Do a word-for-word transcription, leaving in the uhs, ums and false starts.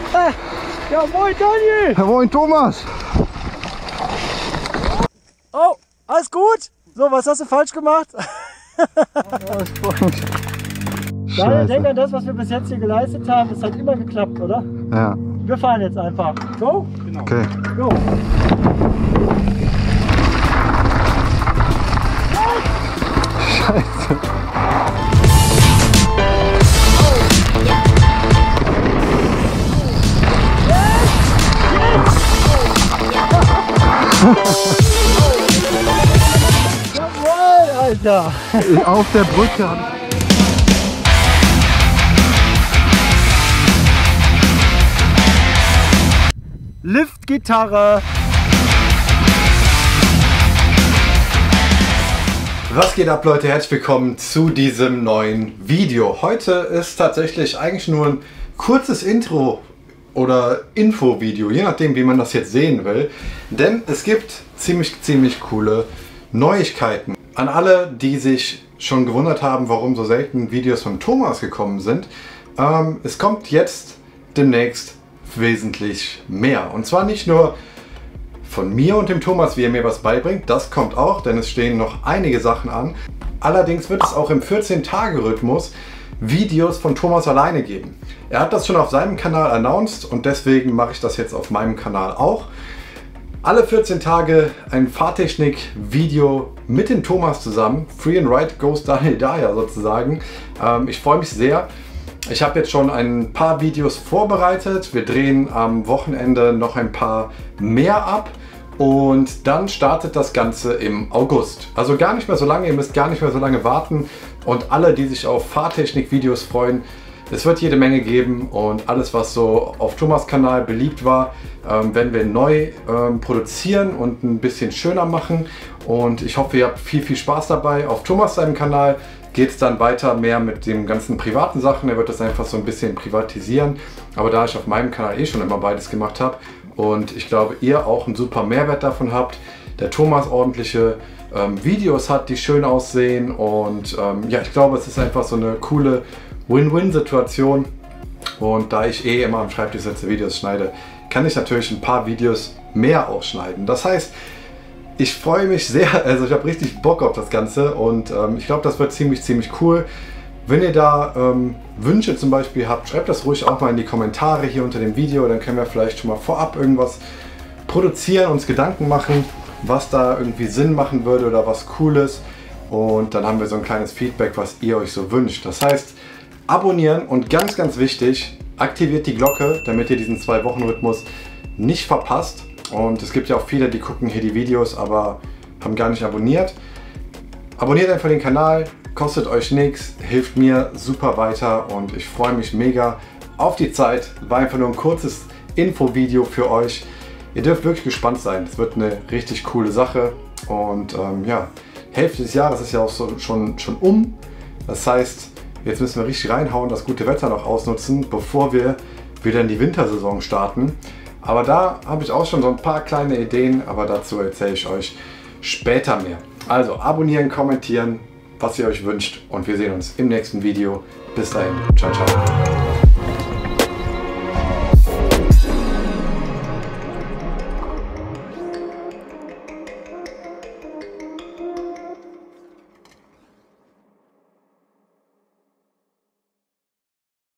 Ja, moin Daniel! Ja, moin Thomas! Oh, alles gut? So, was hast du falsch gemacht? Daniel, denk an das, was wir bis jetzt hier geleistet haben. Es hat immer geklappt, oder? Ja. Wir fahren jetzt einfach. Go? Genau. Okay. Go! Scheiße. Jawohl, Alter! Auf der Brücke. Liftgitarre! Was geht ab, Leute? Herzlich willkommen zu diesem neuen Video. Heute ist tatsächlich eigentlich nur ein kurzes Intro oder Info-Video, je nachdem wie man das jetzt sehen will. Denn es gibt ziemlich, ziemlich coole Neuigkeiten. An alle, die sich schon gewundert haben, warum so selten Videos von Thomas gekommen sind. Ähm, es kommt jetzt demnächst wesentlich mehr. Und zwar nicht nur von mir und dem Thomas, wie er mir was beibringt, das kommt auch, denn es stehen noch einige Sachen an. Allerdings wird es auch im vierzehn-Tage-Rhythmus Videos von Thomas alleine geben. Er hat das schon auf seinem Kanal announced und deswegen mache ich das jetzt auf meinem Kanal auch. Alle vierzehn Tage ein Fahrtechnik-Video mit dem Thomas zusammen. Free and Ride goes Daniel Dyer sozusagen. Ähm, ich freue mich sehr. Ich habe jetzt schon ein paar Videos vorbereitet. Wir drehen am Wochenende noch ein paar mehr ab. Und dann startet das Ganze im August. Also gar nicht mehr so lange, ihr müsst gar nicht mehr so lange warten. Und alle, die sich auf Fahrtechnik-Videos freuen, es wird jede Menge geben. Und alles, was so auf Thomas' Kanal beliebt war, ähm, werden wir neu ähm, produzieren und ein bisschen schöner machen. Und ich hoffe, ihr habt viel, viel Spaß dabei. Auf Thomas' seinem Kanal geht es dann weiter mehr mit den ganzen privaten Sachen. Er wird das einfach so ein bisschen privatisieren. Aber da ich auf meinem Kanal eh schon immer beides gemacht habe und ich glaube, ihr auch einen super Mehrwert davon habt, der Thomas ordentliche ähm, Videos hat, die schön aussehen und ähm, ja, ich glaube, es ist einfach so eine coole Win-Win-Situation. Und da ich eh immer am Schreibtisch sitze, Videos schneide, kann ich natürlich ein paar Videos mehr auch schneiden. Das heißt, ich freue mich sehr, also ich habe richtig Bock auf das Ganze und ähm, ich glaube, das wird ziemlich, ziemlich cool. Wenn ihr da ähm, Wünsche zum Beispiel habt, schreibt das ruhig auch mal in die Kommentare hier unter dem Video, dann können wir vielleicht schon mal vorab irgendwas produzieren, uns Gedanken machen, was da irgendwie Sinn machen würde oder was Cooles und dann haben wir so ein kleines Feedback, was ihr euch so wünscht. Das heißt, abonnieren und ganz, ganz wichtig, aktiviert die Glocke, damit ihr diesen zwei Wochen Rhythmus nicht verpasst. Und es gibt ja auch viele, die gucken hier die Videos, aber haben gar nicht abonniert. Abonniert einfach den Kanal, kostet euch nichts, hilft mir super weiter und ich freue mich mega auf die Zeit. War einfach nur ein kurzes Infovideo für euch. Ihr dürft wirklich gespannt sein. Es wird eine richtig coole Sache und ähm, ja, Hälfte des Jahres ist ja auch so schon, schon um. Das heißt, jetzt müssen wir richtig reinhauen, das gute Wetter noch ausnutzen, bevor wir wieder in die Wintersaison starten. Aber da habe ich auch schon so ein paar kleine Ideen, aber dazu erzähle ich euch später mehr. Also abonnieren, kommentieren, was ihr euch wünscht und wir sehen uns im nächsten Video. Bis dahin, ciao, ciao.